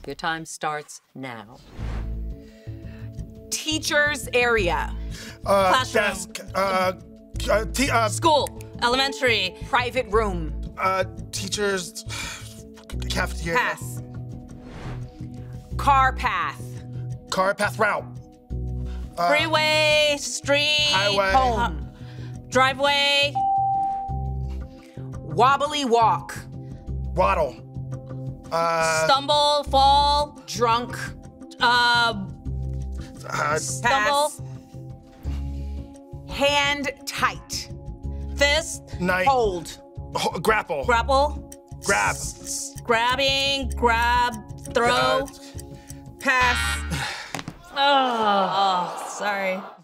Your time starts now. Teacher's area. Classroom. Desk. School. Elementary. Private room. Teacher's cafeteria. Pass. Car path. Car path route. Freeway. Street. Highway. Home. Driveway. Wobbly walk. Waddle. Stumble. Fall. Drunk. Stumble. Pass. Hand tight. Fist. Night. Hold. Grapple. Grapple. Grab. Grabbing. Grab. Throw. Pass. Oh, sorry.